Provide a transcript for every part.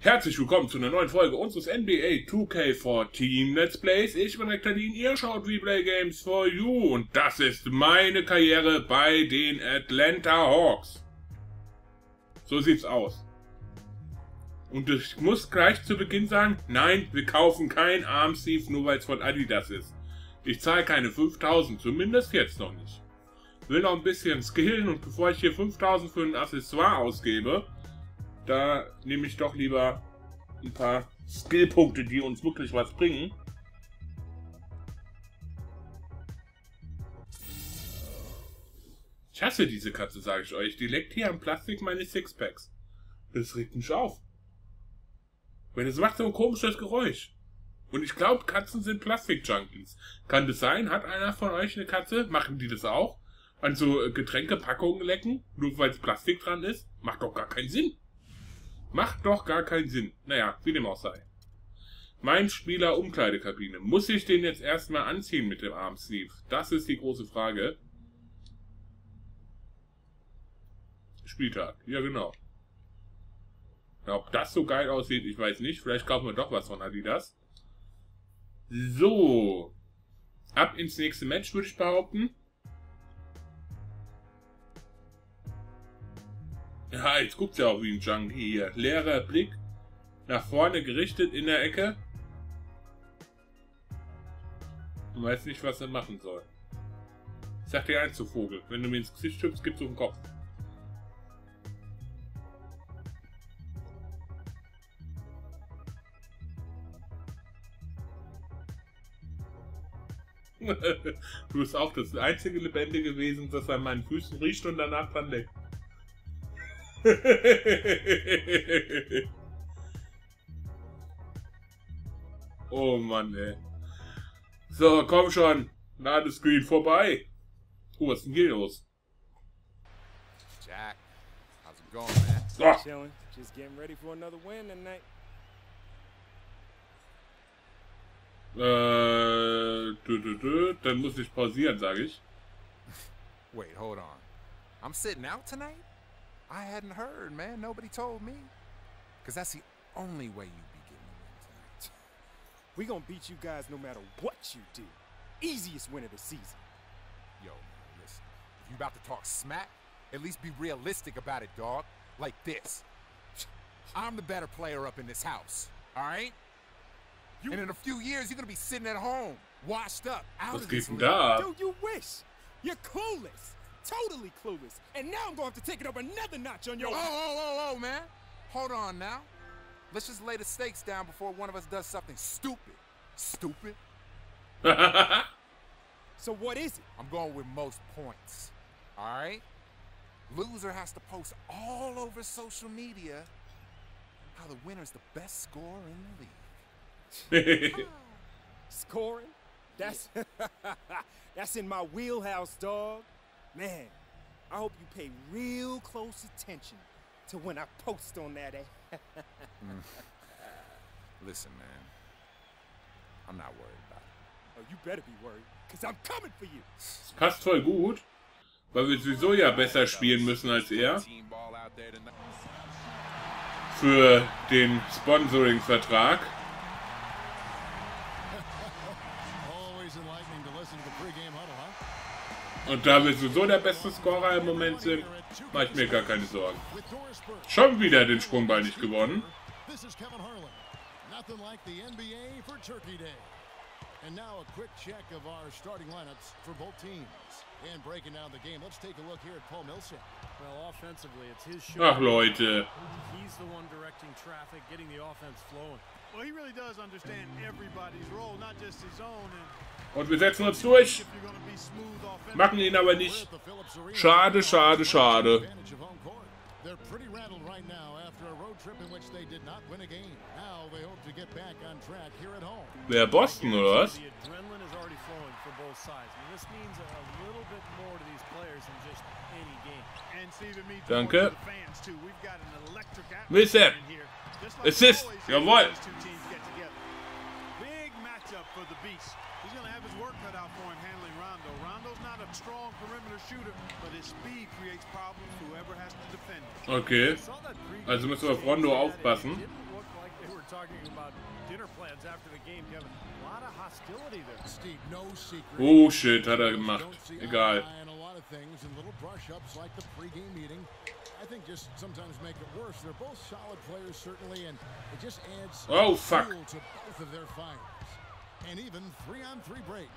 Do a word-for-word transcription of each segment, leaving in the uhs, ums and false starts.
Herzlich willkommen zu einer neuen Folge unseres N B A two K fourteen Let's Plays. Ich bin Rektadin, ihr schaut Replay Games for You und das ist meine Karriere bei den Atlanta Hawks. So sieht's aus. Und ich muss gleich zu Beginn sagen, nein, wir kaufen kein Arm Sleeve, nur weil es von Adidas ist. Ich zahle keine fünftausend, zumindest jetzt noch nicht. Will noch ein bisschen skillen und bevor ich hier fünftausend für ein Accessoire ausgebe, da nehme ich doch lieber ein paar Skillpunkte, die uns wirklich was bringen. Ich hasse diese Katze, sage ich euch. Die leckt hier am Plastik meines Sixpacks. Das regt mich auf. Weil es macht so ein komisches Geräusch. Und ich glaube, Katzen sind Plastik-Junkies. Kann das sein? Hat einer von euch eine Katze? Machen die das auch? An so Getränkepackungen lecken? Nur weil es Plastik dran ist? Macht doch gar keinen Sinn. Macht doch gar keinen Sinn. Naja, wie dem auch sei. Mein Spieler Umkleidekabine. Muss ich den jetzt erstmal anziehen mit dem Armsleeve? Das ist die große Frage. Spieltag. Ja, genau. Ob das so geil aussieht, ich weiß nicht. Vielleicht kaufen wir doch was von Adidas. So. Ab ins nächste Match, würde ich behaupten. Ja, jetzt guckt ja auch wie ein Junkie hier. Leerer Blick. Nach vorne gerichtet in der Ecke. Und weiß nicht, was er machen soll. Ich sag dir eins, du Vogel. Wenn du mir ins Gesicht schubst, gibt's auf den Kopf. Du bist auch das einzige Lebendige gewesen, das an meinen Füßen riecht und danach dran leckt. Oh Mann, ey. So, komm schon. Ladescreen vorbei. Oh, was ist denn hier los? Jack, how's it going, man? So. Chilling, just getting ready for another win tonight. Äh, dü, dü, dü. Dann muss ich pausieren, sage ich. Wait, hold on. I'm sitting out tonight? I hadn't heard, man. Nobody told me. Because that's the only way you'd be getting a win tonight. We gonna beat you guys no matter what you do. Easiest win of the season. Yo, man, listen. If you about to talk smack, at least be realistic about it, dog. Like this. I'm the better player up in this house, all right? You... And in a few years, you're gonna be sitting at home, washed up, out Was of geht this denn league. da? Dude, you wish. You're clueless. Totally clueless. And now I'm going to have to take it up another notch on your... Oh, oh, oh, oh, man. Hold on now. Let's just lay the stakes down before one of us does something stupid. Stupid? So what is it? I'm going with most points. All right? Loser has to post all over social media how the winner's the best scorer in the league. Scoring? That's... That's in my wheelhouse, dog. Man, I hope you pay real close attention to when I post on that. Eh? mm. Listen, man. I'm not worried about it. Oh, you better be worried, because I'm coming for you. Das passt voll gut, weil wir sowieso ja besser spielen müssen als er. Für den Sponsoring-Vertrag. Und da wir sowieso der beste Scorer im Moment sind, mache ich mir gar keine Sorgen. Schon wieder den Sprungball nicht gewonnen. And now a quick check of our starting lineups for both teams. And breaking down the game, let's take a look here at Paul Millsap. Well, offensively, it's his show. Ach Leute. He's the one directing traffic, getting the offense flowing. Well, he really does understand everybody's role, not just his own. Und wir setzen uns durch. Machen ihn aber nicht. Schade, schade, schade. They're pretty rattled right now after a road trip in which they did not win a game. Now they hope to get back on track here at home. Wer Boston oder was? The adrenaline is already flowing for both sides. I mean, this means a little bit more to these players than just any game. And Steve, it means Danke. more to the fans too. We've got an electric Millsap. atmosphere in here. Just like Assist. always, Jawohl. these two teams get together. Big matchup for the Beast. He's going to have his work cut out for him handling Rondo. Rondo's not a strong perimeter shooter, but his speed creates problems for whoever has to defend him. Okay. Also müssen wir auf Rondo aufpassen. were talking about dinner plans after the game, Kevin. A lot of hostility there. Steve, no secret. Oh shit, hat er gemacht. Egal. And a lot of things and little brush-ups like the pre-game meeting. I think just sometimes make it worse. They're both solid players, certainly, and it just adds Oh fuck. fuel to both of their fires. And even three-on-three break.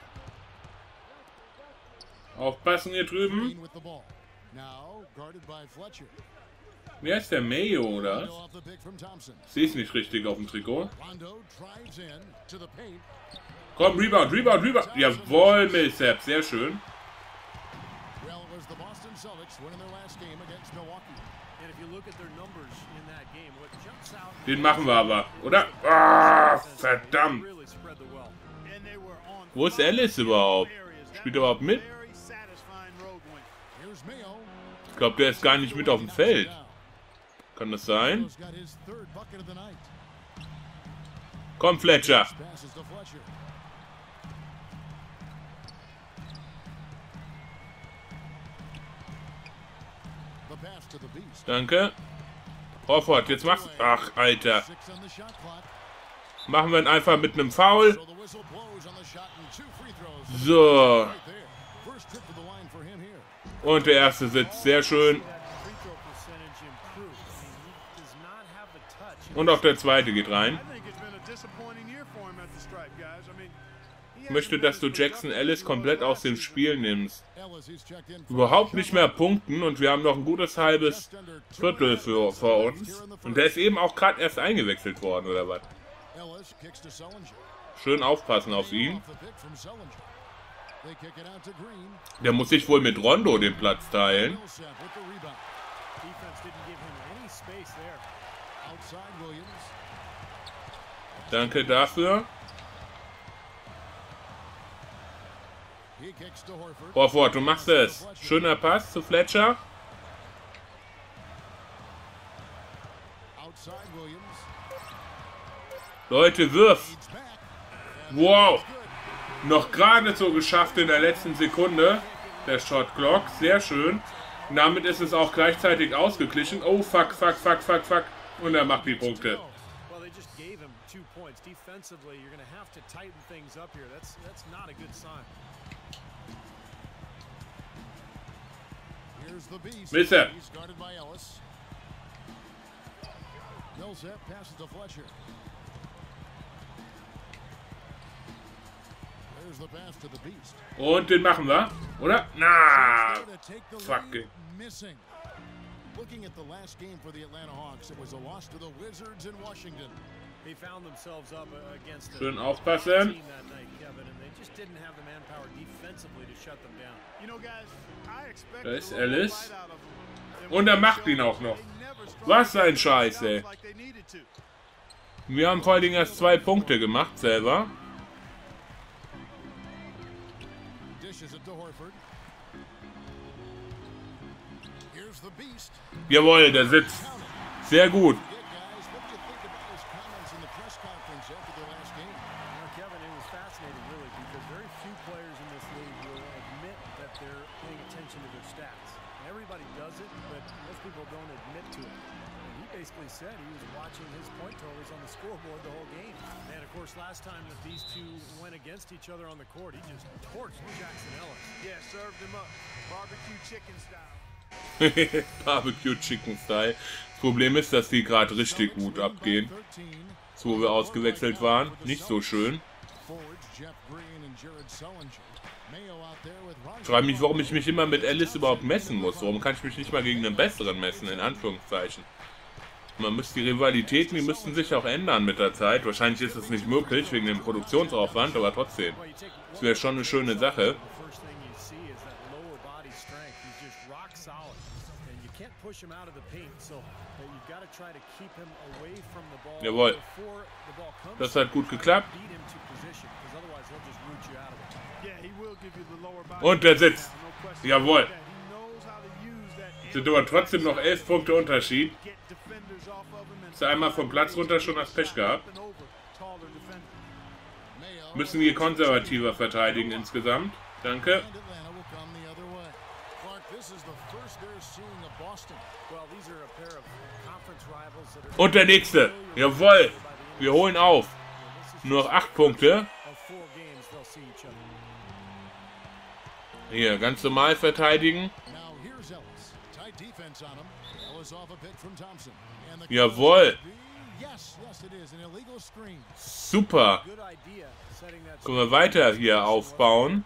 Aufpassen hier drüben. Green with the ball. Now guarded by Fletcher. Wer ist der Mayo, oder? Rondo off the pick from Thompson. Sehe es nicht richtig auf dem Trikot. Rondo drives in to the paint. Komm, Rebound, Rebound, Rebound. Jawohl, Millsap, sehr schön. Well, it was the Boston Celtics winning their last game against Milwaukee. And if you look at their numbers in that game, what jumps out Den machen wir aber, oder? Ah, verdammt. really spread the wealth. And they were on Wo ist Ellis überhaupt? Spielt er überhaupt mit? very satisfying road win. Here's Mayo. Ich glaube, der ist gar nicht mit auf dem Feld. Kann das sein? Mayo's got his third bucket of the night. Komm, Fletcher. Passes to Fletcher. The pass to the beast. Danke. Horford, jetzt mach's. Ach, Alter. Six on the shot clock. Machen wir ihn einfach mit einem Foul. So the whistle blows on the shot and two free throws. So. Right there. First trip to the line for him here. Und der erste sitzt. Sehr schön. That free throw percentage improved. I mean, he does not have the touch. Und auch der zweite geht rein. I think it's been a disappointing year for him at the stripe, guys. I mean, he Ich möchte, dass du Jackson Ellis komplett aus dem Spiel nimmst. Ellis, he's checked in for Überhaupt nicht mehr punkten und wir haben noch ein gutes halbes Viertel für, vor uns. Und der ist eben auch gerade erst eingewechselt worden, oder was? Ellis kicks to Sullinger. Schön aufpassen auf ihn. Off the pick from Sullinger. They kick it out to Green. Der muss sich wohl mit Rondo den Platz teilen. Millsap with the rebound. Defense didn't give him any space there. Outside Williams. Danke dafür. He kicks to Horford. Horford, du machst es. Schöner Pass zu Fletcher. Outside Williams. Leute, wirf. Leads back. Wow. Noch gerade so geschafft in der letzten Sekunde. Der Shot Clock. Sehr schön. Und damit ist es auch gleichzeitig ausgeglichen. Oh, fuck, fuck, fuck, fuck, fuck. Und er macht die Punkte. Well, they just gave him two points. Defensively, you're going to have to tighten things up here. That's that's not a good sign. Here's the beast. Millsap. He's guarded by Ellis. Millsap passes to Fletcher. There's the pass to the beast. Und den machen wir, oder? Na, There to take the fuck lead, it. missing. Looking at the last game for the Atlanta Hawks, it was a loss to the Wizards in Washington. They found themselves up uh, against a Schön top aufpassen. team that night, Kevin, and they just didn't have the manpower defensively to shut them down. You know, guys, I expect Da ist a little Ellis. fight out of them. And Und when er they macht showed ihn auch up, noch. they never struggled Was to ein finish Scheiß, the ey. jobs like they needed to. Wir haben vor allen Dingen erst zwei Punkte gemacht selber. Dishes it to Horford. Here's the beast. Jawohl, der sitzt. Sehr gut. Yeah, guys, what do you think about his comments in the press conference after their last game? You know, Kevin, it was fascinating, really, because very few players in this league will admit that they're paying attention to their stats. Everybody does it, but most people don't admit to it. And he basically said he was watching his point totals on the scoreboard the whole game. And, of course, last time that these two went against each other on the court, he just torched Jackson Ellis. Yeah, served him up. Barbecue chicken style. Barbecue Chicken Style. Das Problem ist, dass die gerade richtig gut abgehen. Jetzt, wo wir ausgewechselt waren. Nicht so schön. Ich frage mich, warum ich mich immer mit Ellis überhaupt messen muss. Warum kann ich mich nicht mal gegen einen besseren messen, in Anführungszeichen. Man müsste die Rivalitäten, die müssten sich auch ändern mit der Zeit. Wahrscheinlich ist es nicht möglich, wegen dem Produktionsaufwand, aber trotzdem. Das wäre schon eine schöne Sache. Jawohl. Das hat gut geklappt. Und der sitzt. Jawohl. Sind aber trotzdem noch elf Punkte Unterschied. Ist er einmal vom Platz runter, schon das Pech gehabt. Müssen wir konservativer verteidigen insgesamt. Danke. Und der nächste. Jawohl. Wir holen auf. Nur noch acht Punkte. Hier, ganz normal verteidigen. Jawohl. Super. Können wir weiter hier aufbauen.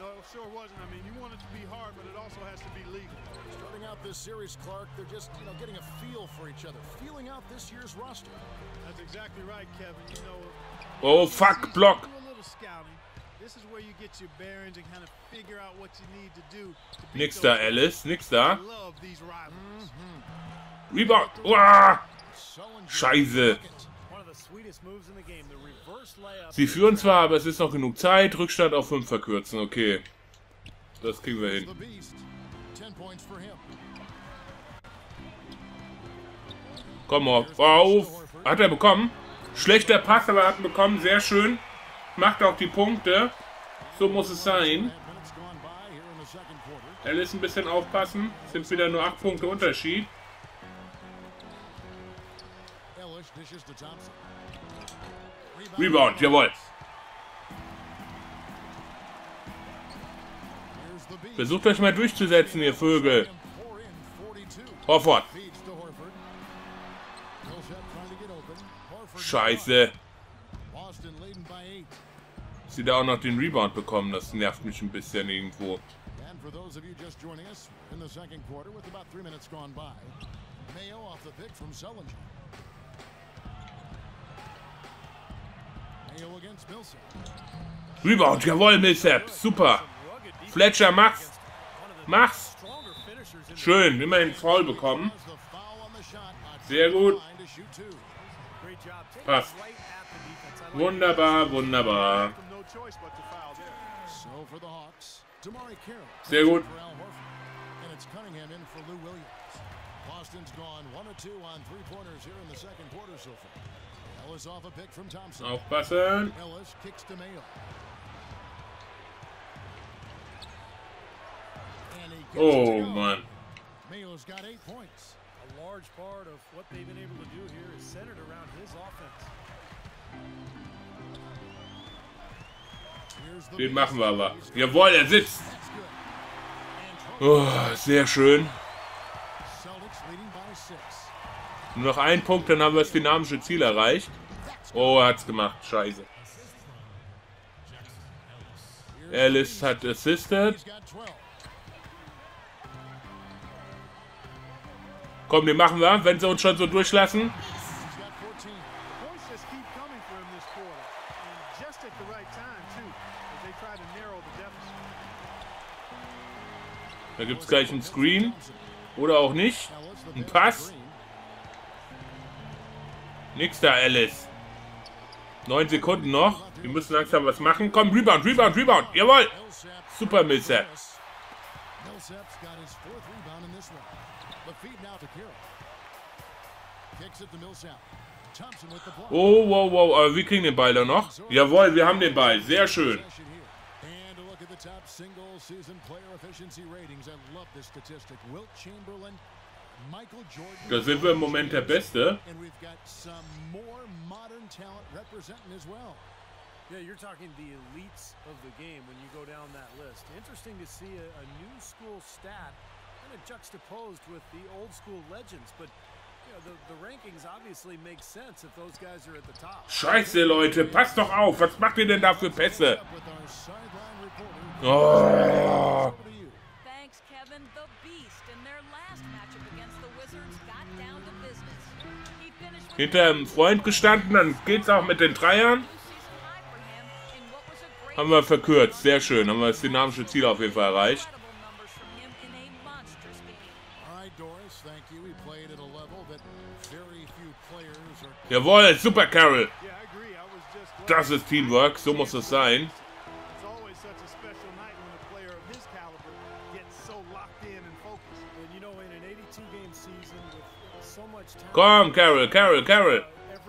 This series, Clark, they're just, you know, getting a feel for each other, feeling out this year's roster. That's exactly right, Kevin. You know, oh fuck, Block. do a little scouting. This is where you get your bearings and kind of figure out what you need to do. To Nix da, Alice, nix da. love these rivals. Rebound. Uah. Scheiße. Sie führen zwar, aber es ist noch genug Zeit. Rückstand auf fünf verkürzen. Okay. Das kriegen wir hin. Komm auf. auf. Hat er bekommen? Schlechter Pass, aber er hat ihn bekommen. Sehr schön. Macht auch die Punkte. So muss es sein. Alice ein bisschen aufpassen. Es sind wieder nur acht Punkte Unterschied. Rebound, jawohl. Versucht euch mal durchzusetzen, ihr Vögel. Horford. Scheiße. Sie da auch noch den Rebound bekommen, das nervt mich ein bisschen irgendwo. Rebound, jawohl, Millsap, super. Fletcher, mach's. Mach's. Schön, immerhin Foul bekommen. Sehr gut. Passt. Wunderbar, wunderbar. Sehr gut. Aufpassen. Oh Mann. A large part of what they've been able to do here is centered around his offense. Den machen wir aber. Jawohl, er sitzt. Oh, sehr schön. Nur noch ein Punkt, dann haben wir das dynamische Ziel erreicht. Oh, er hat's gemacht. Scheiße. Alice hat assisted. Komm, den machen wir, wenn sie uns schon so durchlassen. Da gibt es gleich einen Screen. Oder auch nicht. Ein Pass. Nix da, Alice. Neun Sekunden noch. Wir müssen langsam was machen. Komm, Rebound, Rebound, Rebound. Jawohl. Super, Millsap. Oh, wow, wow. Aber wir kriegen den Ball dann noch. Jawohl, wir haben den Ball. Sehr schön. Da sind wir im Moment der Beste. Yeah, you're talking the elites of the game when you go down that list. Interesting to see a, a new school stat kind of juxtaposed with the old school legends, but you know, the, the rankings obviously make sense if those guys are at the top. Scheiße, Leute, passt doch auf. Was macht ihr denn da für Pässe? Oh. Thanks, Kevin. The Beast in their last matchup against the Wizards got down to business. He finished with Hinter einem Freund gestanden, dann geht's auch mit den Dreiern. Haben wir verkürzt, sehr schön. Haben wir das dynamische Ziel auf jeden Fall erreicht. Jawohl, super Carroll. Das ist Teamwork, so muss es sein. Komm, Carroll, Carroll, Carroll.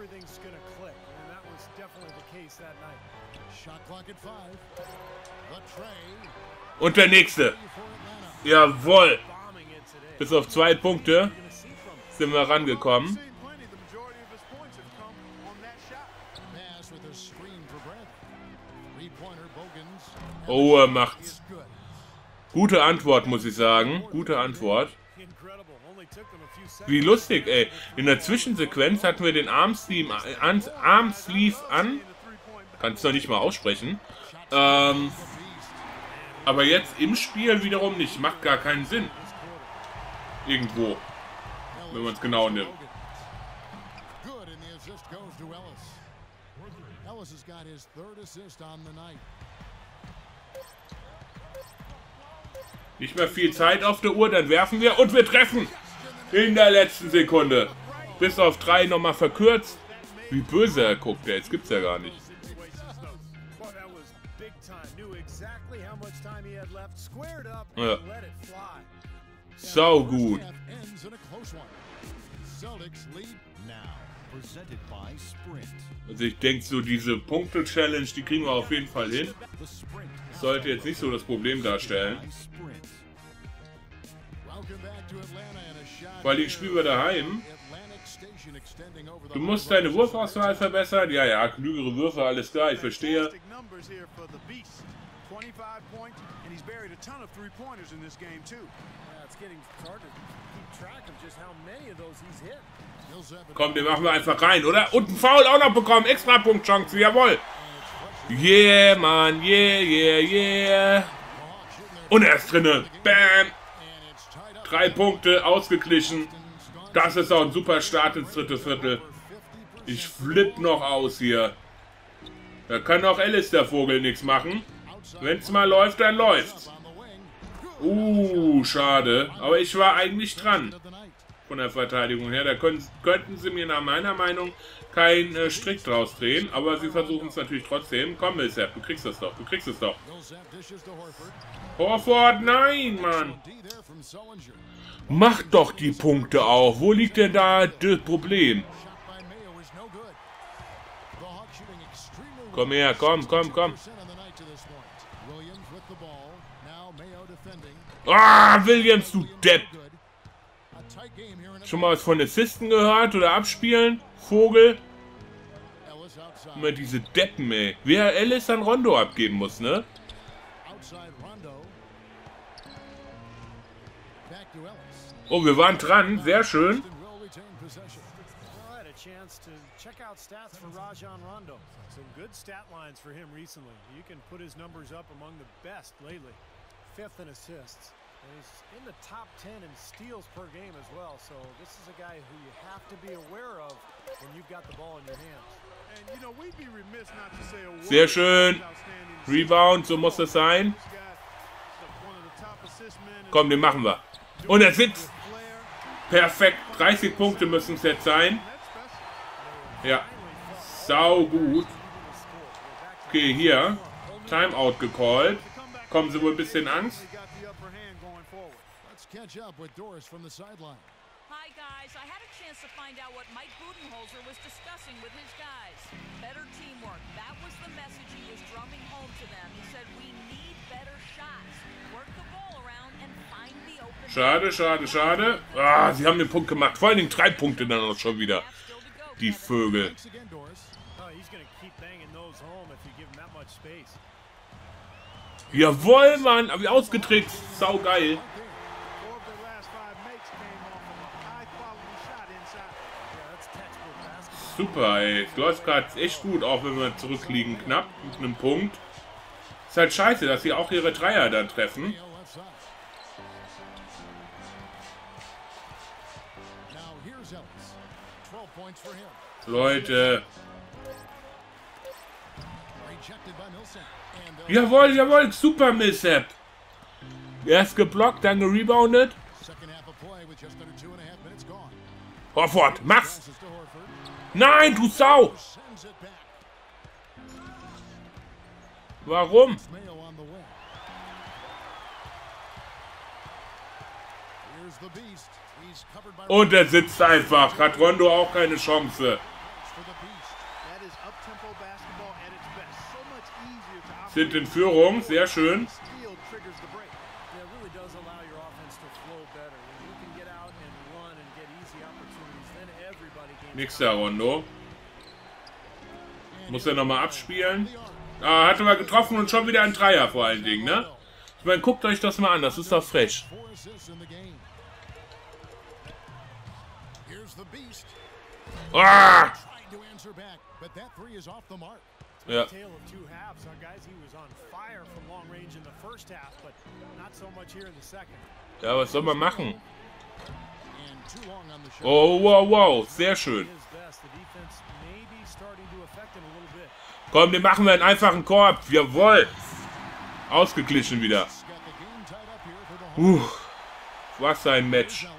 Und der nächste. Jawohl. Bis auf zwei Punkte sind wir rangekommen. Pass with a screen for Bradley. Three-pointer, Bogans. Oh, er macht's. Gute Antwort, muss ich sagen. Gute Antwort. Wie lustig, ey. In der Zwischensequenz hatten wir den Armsleeve an. Armsleeve an. Kannst du noch nicht mal aussprechen. Ähm, aber jetzt im Spiel wiederum nicht. Macht gar keinen Sinn. Irgendwo. Wenn man es genau nimmt. Nicht mehr viel Zeit auf der Uhr, dann werfen wir und wir treffen. In der letzten Sekunde. Bis auf drei nochmal verkürzt. Wie böse er guckt, der jetzt gibt's ja gar nicht. Ja. Sau gut. Also ich denke so, diese Punkte-Challenge, die kriegen wir auf jeden Fall hin. Das sollte jetzt nicht so das Problem darstellen. Weil ich spiele daheim. Du musst deine Wurfauswahl verbessern. Ja, ja, klügere Würfe, alles klar, ich verstehe. Komm, den machen wir einfach rein, oder? Und einen Foul auch noch bekommen. Extra Punktchance, jawohl. Yeah, Mann, yeah, yeah, yeah. Und er ist drinne. Bam. Drei Punkte, ausgeglichen. Das ist auch ein super Start ins dritte Viertel. Ich flipp noch aus hier. Da kann auch Ellis, der Vogel, nichts machen. Wenn es mal läuft, dann läuft's. Uh, schade. Aber ich war eigentlich dran. Von der Verteidigung her. Da können, könnten sie mir nach meiner Meinung keinen äh, Strick draus drehen. Aber sie versuchen es natürlich trotzdem. Komm, Millsap, du kriegst es doch. Du kriegst es doch. Horford, nein, Mann. Mach doch die Punkte auch. Wo liegt denn da das Problem? Komm her, komm, komm, komm. Ah, Williams, du Depp. Schon mal was von Assisten gehört oder abspielen? Vogel. Immer diese Deppen, ey. Wer Ellis an Rondo abgeben muss, ne? Oh, wir waren dran. Sehr schön. Fifth in assists. And he's in the top ten in steals per game as well. So this is a guy who you have to be aware of when you've got the ball in your hands. And you know, we'd be remiss not to say a word. Sehr schön. Rebound, so muss es sein. Komm, den machen wir. Und er sitzt. Perfekt. dreißig Punkte müssen es jetzt sein. Ja. Sau gut. Okay, hier. Timeout gecallt. Kommen sie wohl ein bisschen Angst? Hi guys, I had a chance to find out what Mike Budenholzer was discussing with his guys. Better teamwork. That was the message he was drumming home to them. He said we need better shots. Work the ball around and find the open. Schade, schade, schade. Ah, sie haben den Punkt gemacht. Vor allen Dingen drei Punkte dann auch schon wieder. Die Vögel. Jawohl, Mann. Hab ich ausgetrickst. Sau geil. Super, ey. Es läuft gerade echt gut, auch wenn wir zurückliegen knapp mit einem Punkt. Ist halt scheiße, dass sie auch ihre Dreier dann treffen. Leute. Jawohl, jawohl, super Millsap. Erst geblockt, dann gereboundet. Horford, mach's! Nein, du Sau! Warum? Und er sitzt einfach. Hat Rondo auch keine Chance. Sind in Führung, sehr schön. Nix da, Rondo. Muss er nochmal abspielen. Ah, hatte mal getroffen und schon wieder ein Dreier vor allen Dingen, ne? Ich meine, guckt euch das mal an, das ist doch frech. Ah! Ja. Ja, was soll man machen? Oh, wow, wow, sehr schön. Komm, den machen wir einen einfachen Korb. Jawohl. Ausgeglichen wieder. Uh, was ein Match.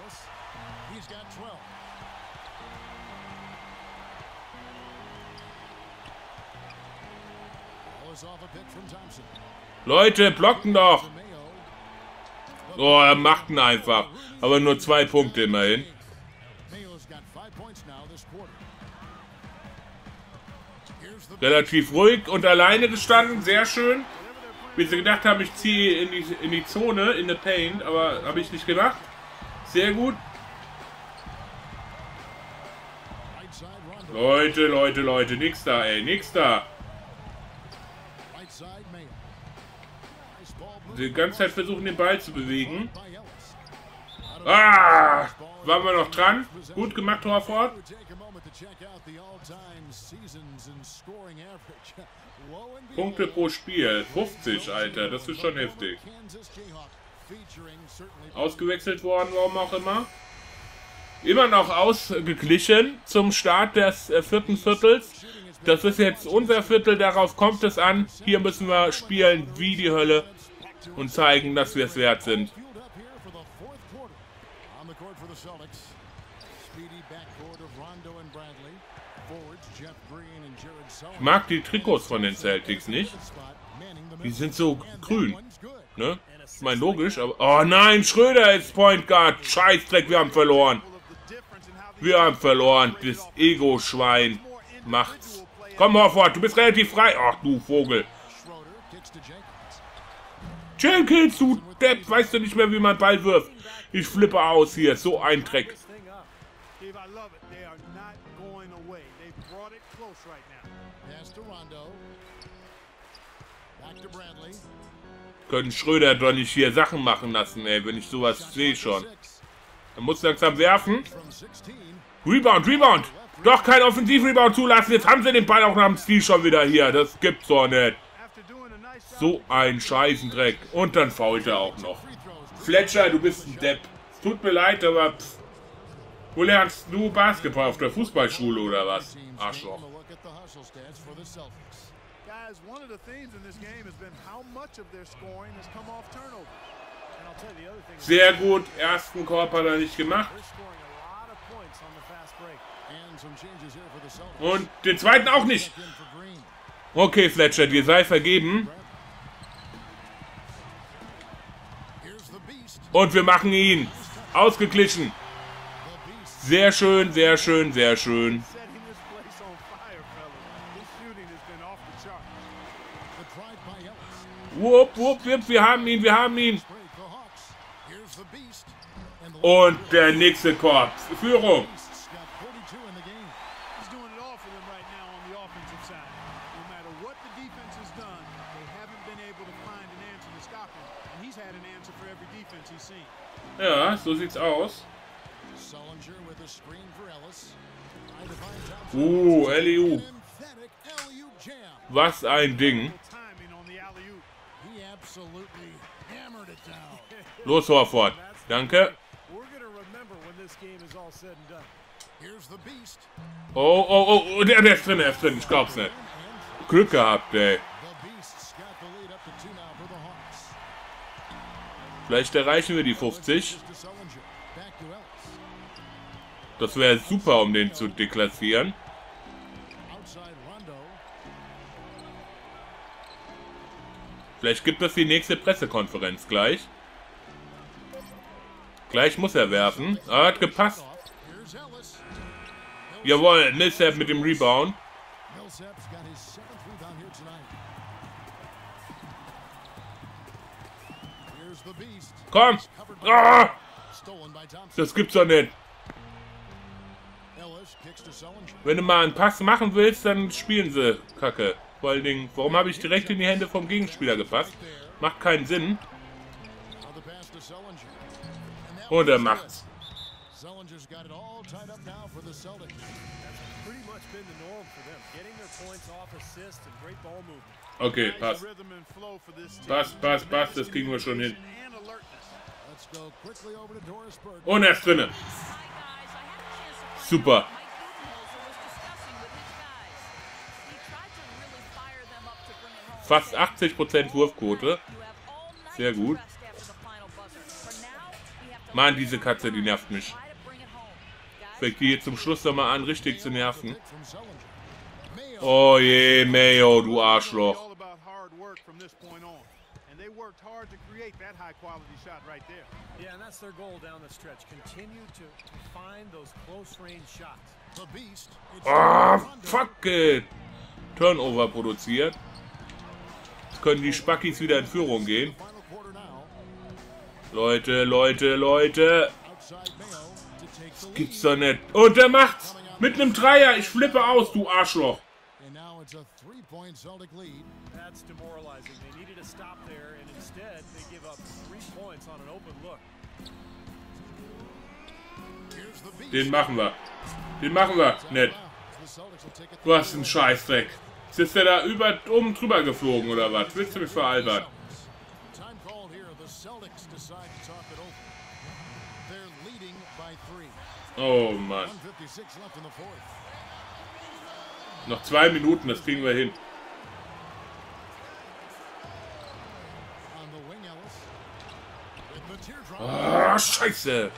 Leute, blocken doch. Oh, er macht ihn einfach. Aber nur zwei Punkte immerhin. Relativ ruhig und alleine gestanden. Sehr schön. Bis sie gedacht haben, ich ziehe in die, in die Zone, in the Paint. Aber habe ich nicht gemacht. Sehr gut. Leute, Leute, Leute. Nix da, ey. Nix da. Die ganze Zeit versuchen, den Ball zu bewegen. Ah! Waren wir noch dran? Gut gemacht, Horford. Punkte pro Spiel. fünfzig, Alter. Das ist schon heftig. Ausgewechselt worden, warum auch immer. Immer noch ausgeglichen zum Start des äh, vierten Viertels. Das ist jetzt unser Viertel, darauf kommt es an. Hier müssen wir spielen wie die Hölle und zeigen, dass wir es wert sind. Ich mag die Trikots von den Celtics nicht. Die sind so grün. Ne? Ich meine, logisch, aber... Oh nein, Schröder ist Point Guard. Scheißdreck, wir haben verloren. Wir haben verloren. Das Ego-Schwein macht's. Komm, Horford, du bist relativ frei. Ach, du Vogel. Jenkins, du Depp. Weißt du nicht mehr, wie man Ball wirft? Ich flippe aus hier. So ein Dreck. Können Schröder doch nicht hier Sachen machen lassen, ey, wenn ich sowas sehe schon. Er muss langsam werfen. Rebound, Rebound. Doch kein Offensiv-Rebound zulassen. Jetzt haben sie den Ball auch nach dem Stil schon wieder hier. Das gibt's doch nicht. So ein Scheißendreck. Und dann fault er auch noch. Fletcher, du bist ein Depp. Es tut mir leid, aber pff. Wo lernst du Basketball? Auf der Fußballschule oder was? Arschloch. Sehr gut. Ersten Korb hat er nicht gemacht. Und den zweiten auch nicht. Okay, Fletcher, dir sei vergeben. Und wir machen ihn. Ausgeglichen. Sehr schön, sehr schön, sehr schön. Wupp, wupp, wupp, wir haben ihn, wir haben ihn. Und der nächste Korb. Führung. Ja, so sieht's aus. Uh, L E U. Was ein Ding. Los, Horford. Danke. Oh, oh, oh, der, der ist drin, der ist drin. Ich glaub's nicht. Glück gehabt, ey. Vielleicht erreichen wir die fünfzig. Das wäre super, um den zu deklassieren. Vielleicht gibt es die nächste Pressekonferenz gleich. Gleich muss er werfen. Ah, hat gepasst. Jawohl, Millsap mit dem Rebound. Komm! Ah! Das gibt's doch nicht. Wenn du mal einen Pass machen willst, dann spielen sie Kacke. Vor allen Dingen, warum habe ich direkt in die Hände vom Gegenspieler gepasst? Macht keinen Sinn. Und er macht's. Okay, passt. Passt, passt, passt, das kriegen wir schon hin. Und er ist drinne. Super. Fast achtzig Prozent Wurfquote. Sehr gut. Mann, diese Katze, die nervt mich. Fängt die jetzt zum Schluss nochmal an, richtig zu nerven. Oh je, Mayo, du Arschloch. Oh, fuck it. Turnover produziert. Jetzt können die Spackis wieder in Führung gehen. Leute, Leute, Leute. Das gibt's doch nicht. Und der macht's. Mit einem Dreier. Ich flippe aus, du Arschloch. Den machen wir. Den machen wir. Nett. Du hast einen Scheißdreck. Jetzt ist der da über, oben drüber geflogen, oder was? Willst du mich veralbern? Oh Mann. Noch zwei Minuten, das kriegen wir hin. Oh, Scheiße.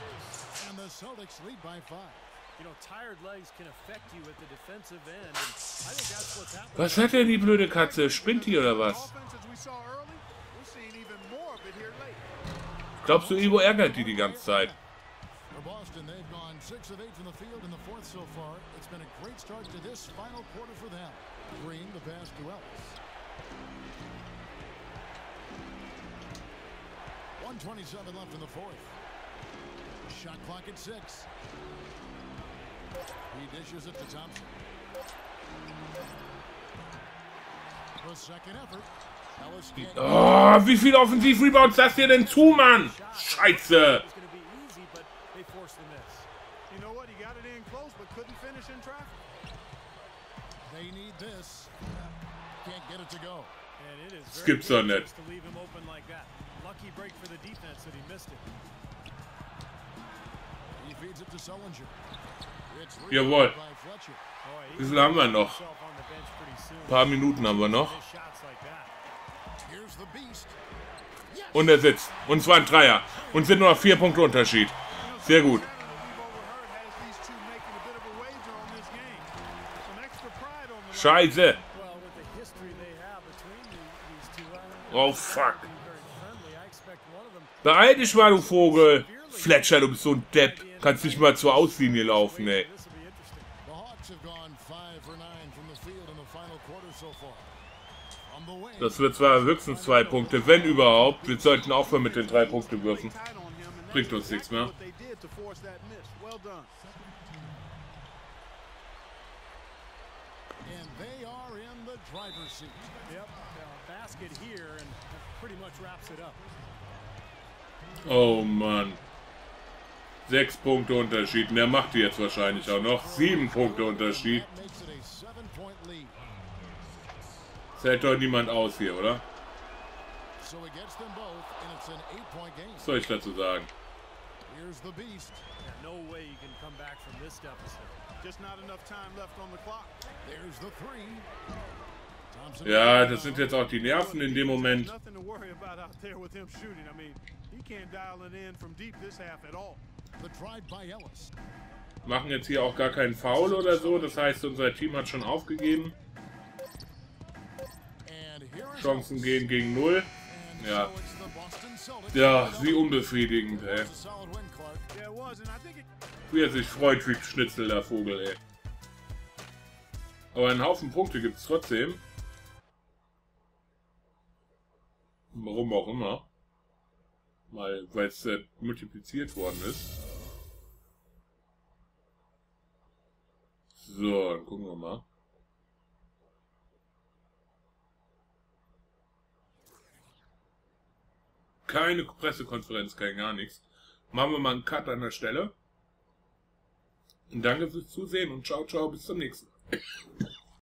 Was hat denn die blöde Katze? Spinnt die oder was? Glaubst du, Ivo ärgert die die ganze Zeit? one twenty-seven left in the fourth. Shot clock at six. He dishes it to Thompson. The second effort. Oh, wie viele Offensiv-Rebounds lasst ihr denn zu, Mann? Scheiße. Das gibt's doch nicht. Jawohl. Wie viel haben wir noch? Ein paar Minuten haben wir noch. Und er sitzt. Und zwar ein Dreier. Und sind nur noch vier Punkte Unterschied. Sehr gut. Scheiße. Oh, fuck. Beeil dich mal, du Vogel. Fletcher, du bist so ein Depp. Kannst nicht mal zur Auslinie laufen, ey. Das wird zwar höchstens zwei Punkte, wenn überhaupt. Wir sollten aufhören mit den drei Punkte würfen. Bringt uns nichts mehr. Oh Mann. Sechs Punkte Unterschied. Und er macht die jetzt wahrscheinlich auch noch. Sieben Punkte Unterschied. Das hält doch niemand aus hier, oder? Was soll ich dazu sagen? Ja, das sind jetzt auch die Nerven in dem Moment. Machen jetzt hier auch gar keinen Foul oder so. Das heißt, unser Team hat schon aufgegeben. Chancen gehen gegen null. Ja. Ja, wie unbefriedigend, ey. Wie er sich freut wie Schnitzel, der Vogel, ey. Aber einen Haufen Punkte gibt es trotzdem. Warum auch immer. Mal, weil es äh, multipliziert worden ist. So, dann gucken wir mal. Keine Pressekonferenz, kein gar nichts. Machen wir mal einen Cut an der Stelle. Und danke fürs Zusehen und ciao, ciao, bis zum nächsten Mal.